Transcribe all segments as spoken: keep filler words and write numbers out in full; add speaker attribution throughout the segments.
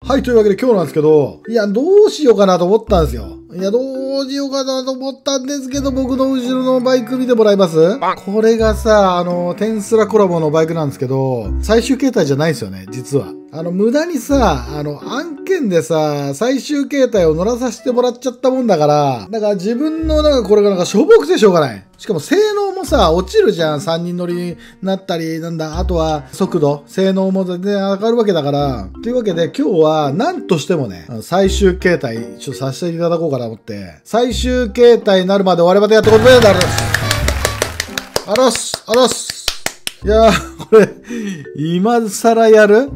Speaker 1: はい、というわけで今日なんですけど、いや、どうしようかなと思ったんですよ。いや、どうしようかなと思ったんですけど、僕の後ろのバイク見てもらえます？これがさ、あの、テンスラコラボのバイクなんですけど、最終形態じゃないんですよね、実は。あの、無駄にさ、あの、案件でさ、最終形態を乗らさせてもらっちゃったもんだから、だから自分のなんかこれがなんかしょぼくてしょうがない。しかも性能もさ、落ちるじゃん。さんにん乗りになったり、なんだ、あとは速度、性能も全然上がるわけだから。というわけで今日は何としてもね、最終形態、ちょっとさせていただこうかなと思って、最終形態になるまで終わりまでやってことで、あらす。あらす。あらす。いやー、これ、今更やる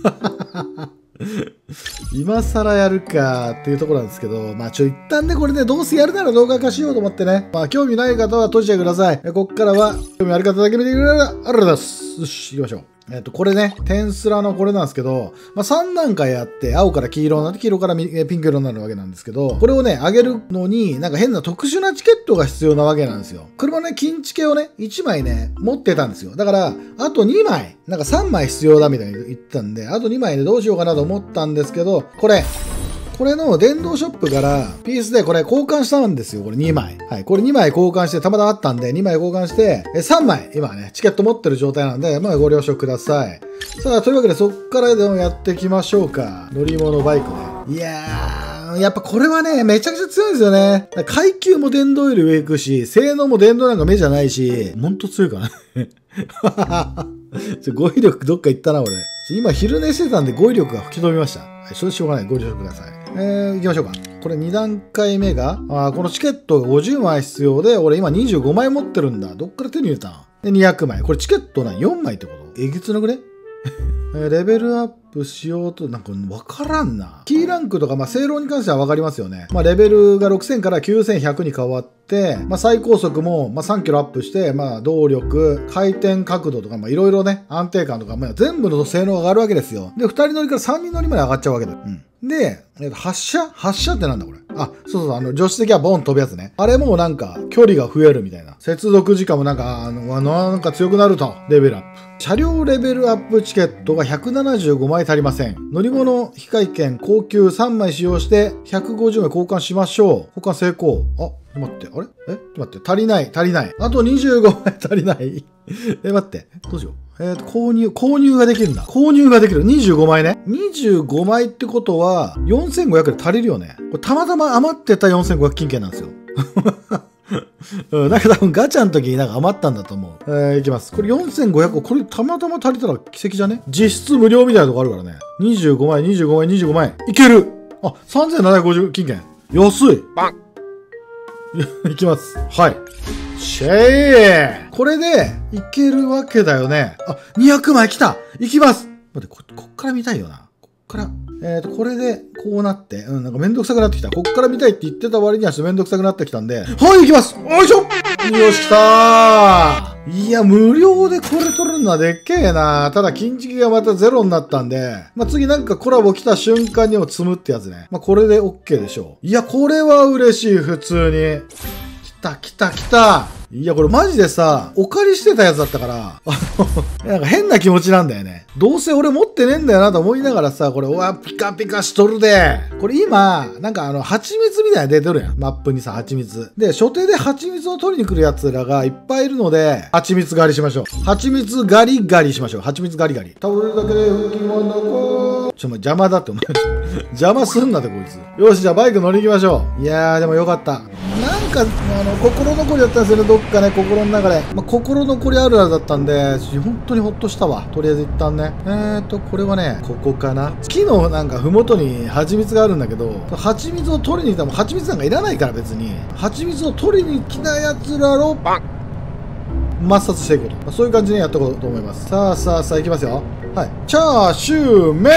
Speaker 1: 今更やるかっていうところなんですけど、まあちょ、一旦ね、これね、どうせやるなら動画化しようと思ってね。まあ興味ない方は閉じてください。こっからは、興味ある方だけ見てくれれば、ありがとうございます。よし、行きましょう。えっと、これね、テンスラのこれなんですけど、まあ、さん段階あって、青から黄色になって、黄色からピンク色になるわけなんですけど、これをね、上げるのに、なんか変な特殊なチケットが必要なわけなんですよ。車ね、金チケをね、いちまいね、持ってたんですよ。だから、あとにまい、なんかさんまい必要だみたいに言ったんで、あとにまいでどうしようかなと思ったんですけど、これ、これの電動ショップからピースでこれ交換したんですよ。これにまい。はい。これにまい交換して、たまたまあったんでにまい交換して、さんまい、今ね、チケット持ってる状態なんで、まあご了承ください。さあ、というわけでそっからでもやっていきましょうか。乗り物バイクね。いやー、やっぱこれはね、めちゃくちゃ強いんですよね。階級も電動より上行くし、性能も電動なんか目じゃないし、ほんと強いかな。語彙力どっか行ったな、俺。今昼寝してたんで語彙力が吹き飛びました。はい、それしょうがない。ご了承ください。えー、行きましょうか。これに段階目が、あこのチケットがごじゅうまい必要で、俺今にじゅうごまい持ってるんだ。どっから手に入れたんで、にひゃくまい。これチケットなよんまいってことえげつなくねレベルアップしようと、なんかわからんな。キーランクとか、まあ、性能に関してはわかりますよね。まあ、レベルがろくせんからきゅうせんひゃくに変わって、まあ、最高速も、まあ、さんキロアップして、まあ、動力、回転角度とか、まあ、いろいろね、安定感とか、まあ、全部の性能が上がるわけですよ。で、ふたり乗りからさんにん乗りまで上がっちゃうわけだ。うん。で、発射発射ってなんだこれ。あ、そうそう、あの、助手席はボン飛ぶやつね。あれもなんか、距離が増えるみたいな。接続時間もなんか、あの、なんか強くなると。レベルアップ。車両レベルアップチケットがひゃくななじゅうごまい足りません。乗り物引換券高級さんまい使用してひゃくごじゅうまい交換しましょう。交換成功。あ、ちょっと待って。あれえちょっと待って。足りない。足りない。あとにじゅうごまい足りない。え、待って。どうしよう。えっと、購入、購入ができるんだ。購入ができる。にじゅうごまいね。にじゅうごまいってことは、よんせんごひゃくで足りるよね。これたまたま余ってたよんせんごひゃく金券なんですよ。うん、なんか多分ガチャの時になんか余ったんだと思う。えー、いきます。これよんせんごひゃく、これたまたま足りたら奇跡じゃね？実質無料みたいなとこあるからね。にじゅうごまい、にじゅうごまい、にじゅうごまい。いける！あ、さんぜんななひゃくごじゅう金券。安い！いきます。はい。シェーこれで、いけるわけだよね。あ、にひゃくまい来た！いきます！待って、こ、こっから見たいよな。こっから。えっと、これで、こうなって、うん、なんかめんどくさくなってきた。こっから見たいって言ってた割にはちょっとめんどくさくなってきたんで、はい、行きます！よいしょ！よし、来たー！いや、無料でこれ取るのはでっけえな。ただ、金チキがまたゼロになったんで、まあ、次なんかコラボ来た瞬間にも積むってやつね。まあ、これで OK でしょう。いや、これは嬉しい、普通に。来た、来た、来た。いや、これマジでさ、お借りしてたやつだったから、なんか変な気持ちなんだよね。どうせ俺持ってねえんだよなと思いながらさ、これ、うわ、ピカピカしとるで。これ今、なんかあの、蜂蜜みたいなの出てるやん。マップにさ、蜂蜜。で、初手で蜂蜜を取りに来るやつらがいっぱいいるので、蜂蜜狩りしましょう。蜂蜜狩り狩りしましょう。蜂蜜狩り狩り。倒れるだけで吹き物こちょ、邪魔だってお前。邪魔すんなってこいつ。よし、じゃあバイク乗り行きましょう。いやー、でもよかった。なんか、あの、心残りだったんですよね、どっかね、心の中で。まあ、心残りあるあるだったんで、本当にほっとしたわ。とりあえず一旦ね。えーと、これはね、ここかな。木のなんか、ふもとに蜂蜜があるんだけど、蜂蜜を取りに来たらもう蜂蜜なんかいらないから別に。蜂蜜を取りに来たやつらを、抹殺していこうと。まあ、そういう感じでやっていこうと思います。さあさあさあ、いきますよ。はい。チャーシュー麺はい、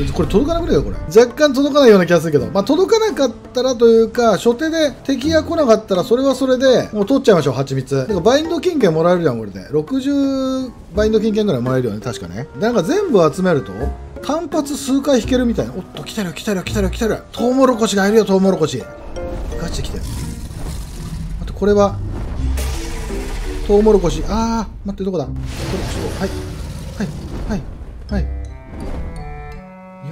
Speaker 1: これ届かなくないよ、これ。若干届かないような気がするけど。まあ、届かなかったらというか、初手で敵が来なかったら、それはそれで、もう取っちゃいましょう、蜂蜜。てか、バインド金券もらえるじゃん、これで。ろくじゅうバインド金券ぐらいもらえるよね、確かね。なんか全部集めると、単発数回引けるみたいな。おっと、来たるよ、来たるよ、来たるよ、来たるよ。トウモロコシがいるよ、トウモロコシ。ガチで来てる。あと、これは、トウモロコシ。あー、待って、どこだこれ、はい。はい。はい。はい。よいしょ。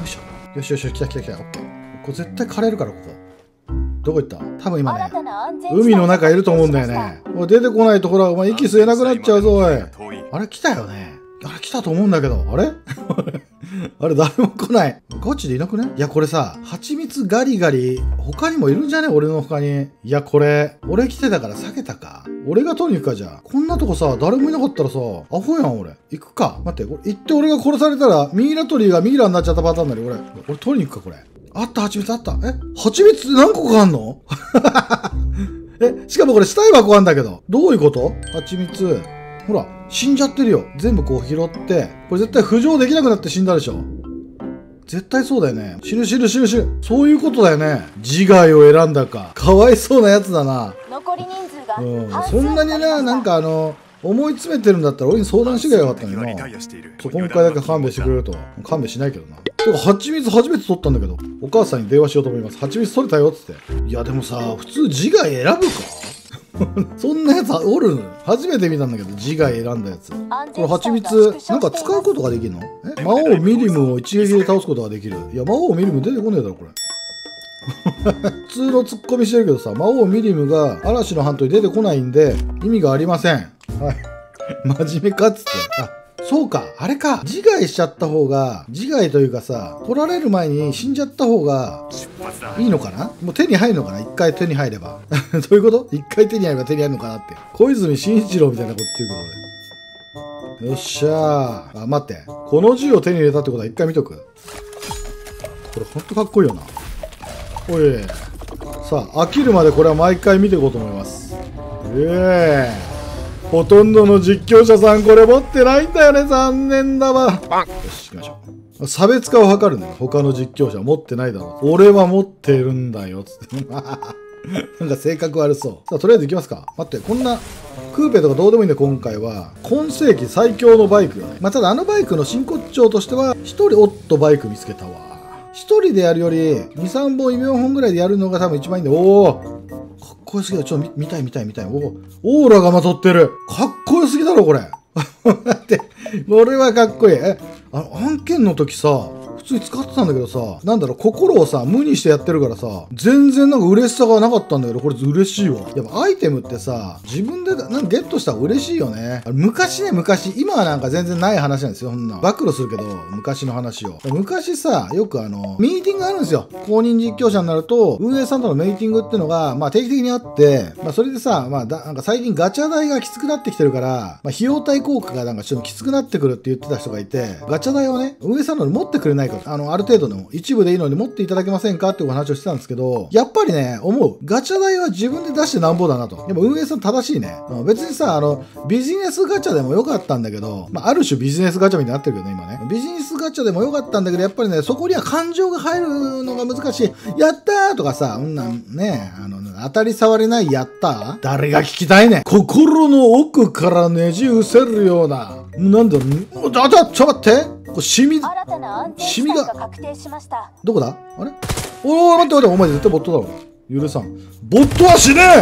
Speaker 1: よしよしよし、来た来た来た。オッケー。これ絶対枯れるから、ここ。どこ行った？多分今ね、海の中いると思うんだよね。おい、出てこないとほら、お前息吸えなくなっちゃうぞ、おい。あれ来たよね。あれ来たと思うんだけど、あれあれ誰も来ない。ガチでいなくね？いや、これさ、蜂蜜ガリガリ、他にもいるんじゃね？俺の他に。いや、これ、俺来てたから避けたか。俺が取りに行くか、じゃあ。こんなとこさ、誰もいなかったらさ、アホやん、俺。行くか。待って、これ行って俺が殺されたら、ミイラ取りがミイラになっちゃったパターンだね、俺。俺取りに行くか、これ。あった、蜂蜜あった。え？蜂蜜って何個かあんのえ、しかもこれ死体箱あんだけど。どういうこと？蜂蜜。ほら、死んじゃってるよ。全部こう拾って。これ絶対浮上できなくなって死んだでしょ。絶対そうだよね。死ぬ死ぬ死ぬ死ぬ。そういうことだよね。自害を選んだか。かわいそうなやつだな。
Speaker 2: 残り人数が
Speaker 1: うん。そんなにな、なんかあの、思い詰めてるんだったら俺に相談してくればよかったのにな。そう、今回だけ勘弁してくれると。勘弁しないけどな。てか、蜂蜜初めて取ったんだけど、お母さんに電話しようと思います。蜂蜜取れたよっつって。いや、でもさ、普通自害選ぶかそんなやつおるの？初めて見たんだけど、自害選んだやつ。これ蜂蜜、なんか使うことができるの？え？魔王ミリムを一撃で倒すことができる。いや、魔王ミリム出てこねえだろ、これ。普通のツッコミしてるけどさ、魔王ミリムが嵐の半島に出てこないんで、意味がありません。はい。真面目かっつって。あ、そうか、あれか。自害しちゃった方が、自害というかさ、取られる前に死んじゃった方がいいのかな？もう手に入るのかな？一回手に入れば。どういうこと？一回手に入れば手に入るのかなって。小泉進一郎みたいなこと言ってるけど俺。よっしゃー。あ、待って。この銃を手に入れたってことは一回見とく。これほんとかっこいいよな。おい。さあ、飽きるまでこれは毎回見ていこうと思います。ええー。ほとんどの実況者さんこれ持ってないんだよね。残念だわ。よし、行きましょう。差別化を図るんだよ。他の実況者は持ってないだろう。俺は持ってるんだよ。つって。なんか性格悪そう。さあ、とりあえず行きますか。待って、こんな、クーペとかどうでもいいんだよ、今回は。今世紀最強のバイクよね。まあ、ただあのバイクの真骨頂としては、一人おっとバイク見つけたわ。一人でやるより、に、さんぼん、よんほんぐらいでやるのが多分一番いいんだよ。おお、かっこよすぎだ。ちょっと見たい見たい見たい。おお、オーラがまとってる。かっこよすぎだろ、これ。だって、俺はかっこいい。え、あの、案件の時さ、普通に使ってたんだけどさ、なんだろう、心をさ、無にしてやってるからさ、全然なんか嬉しさがなかったんだけど、これ嬉しいわ。やっぱアイテムってさ、自分でなんかゲットしたら嬉しいよね。昔ね、昔、今はなんか全然ない話なんですよ、そんな。暴露するけど、昔の話を。昔さ、よくあの、ミーティングがあるんですよ。公認実況者になると、運営さんとのミーティングっていうのが、まあ定期的にあって、まあそれでさ、まあだ、なんか最近ガチャ代がきつくなってきてるから、まあ費用対効果がなんかちょっときつくなってくるって言ってた人がいて、ガチャ代をね、運営さんのに持ってくれないか、あの、ある程度の一部でいいのに持っていただけませんかっていうお話をしてたんですけど、やっぱりね、思う。ガチャ代は自分で出してなんぼだなと。でも運営さん正しいね。うん、別にさ、あの、ビジネスガチャでもよかったんだけど、まあ、ある種ビジネスガチャみたいになってるけどね、今ね。ビジネスガチャでもよかったんだけど、やっぱりね、そこには感情が入るのが難しい。やったーとかさ、うんなんね、あの、当たり障りないやったー誰が聞きたいねん。心の奥からねじ伏せるような。なんだろう、あ、ちょ、ちょ、待って。これシミ、シミが、どこだあれおー、待って待って、お前絶対ボットだろ。許さん。ボットは死ね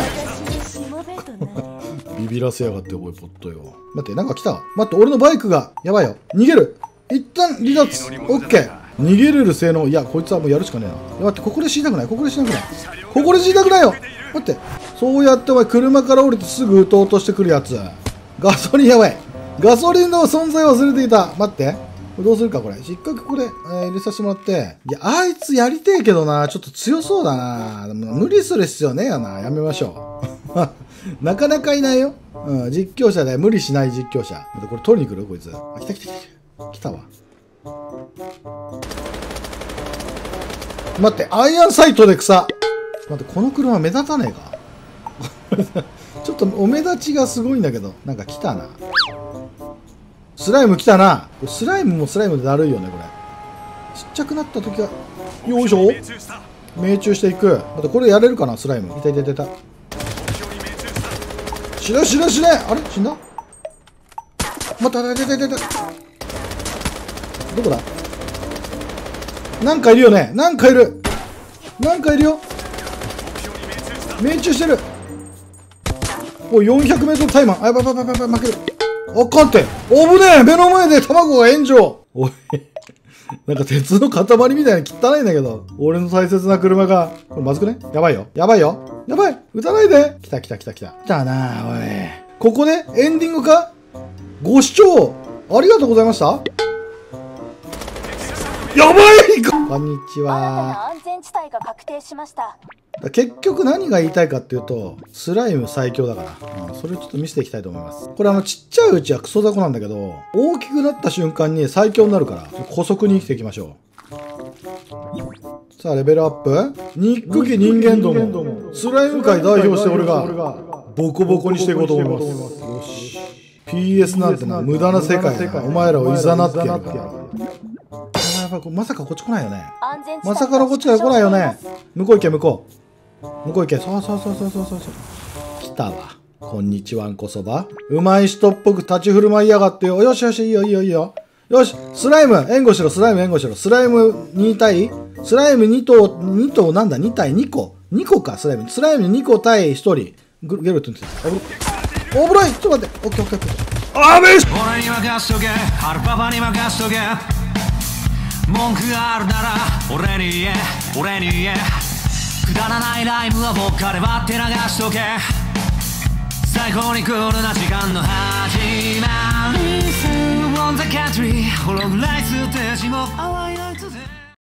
Speaker 1: えビビらせやがって、おい、ボットよ。待って、なんか来た。待って、俺のバイクが、やばいよ。逃げる。一旦離脱。オッケー。逃げれる性能。いや、こいつはもうやるしかねえな。待って、ここで死にたくない。ここで死にたくない。ここで死にたくないよ。待って。そうやってお前、車から降りてすぐ撃とうとしてくるやつ。ガソリンやばい。ガソリンの存在忘れていた。待って。どうするかこれ。一回ここで、えー、入れさせてもらって。いや、あいつやりてえけどな。ちょっと強そうだな。でも無理する必要ねえよな。やめましょう。なかなかいないよ。うん、実況者で無理しない実況者。これ取りに来るこいつ。あ、来た来た来た。来たわ。待って、アイアンサイトで草。待って、この車目立たねえかちょっとお目立ちがすごいんだけど。なんか来たな。スライム来たな。スライムもスライムでだるいよね、これ。ちっちゃくなった時は、よいしょ命中していく。だってこれやれるかな、スライム。いたいたいたいた。死ね死ね死ねあれ死んだ待って、待って、待って、待って。どこだなんかいるよね。なんかいる。なんかいるよ。命中してる。おい、よんひゃくメートルタイマー。あ、やばいやばいやばい、負ける。あかんって。危ねえ目の前で卵が炎上おい。 なんか鉄の塊みたいに汚いんだけど。俺の大切な車が。これまずくね？やばいよ。やばいよ。やばい。撃たないで。来た来た来た来た。来たなおい。ここでエンディングか？ご視聴ありがとうございました。やばいこんにちは。
Speaker 2: 安全地帯が確定しました。
Speaker 1: 結局何が言いたいかっていうと、スライム最強だから、うん、それをちょっと見せていきたいと思います。これあのちっちゃいうちはクソ雑魚なんだけど、大きくなった瞬間に最強になるから、姑息に生きていきましょう。さあレベルアップ。憎き人間ども、スライム界代表して俺がボコボコにしていこうと思います。よし。ピーエス なんてな無駄な世界だ。お前らをいざなってやるから。やばい、まさかこっち来ないよね。まさかのこっちから来ないよね。向こう行け向こう。向こう行け。そうそうそうそうそうそう。来たわ。こんにちはんこそば。うまい人っぽく立ち振る舞いやがってよ。よしよし、いいよいいよいいよ。よし、スライム援護しろ、スライム援護しろ。スライムに対スライムに頭、に頭なんだ ?に 対に個。に個か、スライム。スライムに個対ひとり。ゲルトンって言ってた。おぶろいちょっと待って。オッケーオッケーオッケー。あべし俺に任しとけ。ハルパパに任しとけ。文句があるなら俺に言え、俺に言え。くだらないライブは僕から割って流しとけ。最高にクールな時間の始まり。 On the country ホログライステージも淡いな